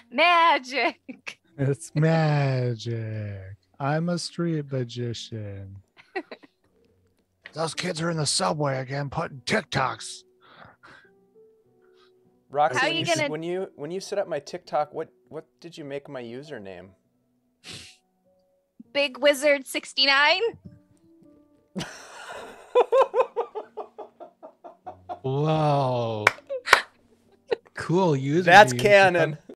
Magic. It's magic. I'm a street magician. Those kids are in the subway again putting TikToks. Roxy, How when you you, gonna- when you set up my TikTok, what did you make my username? BIGWIZARD69. Whoa. Cool user. That's name. canon.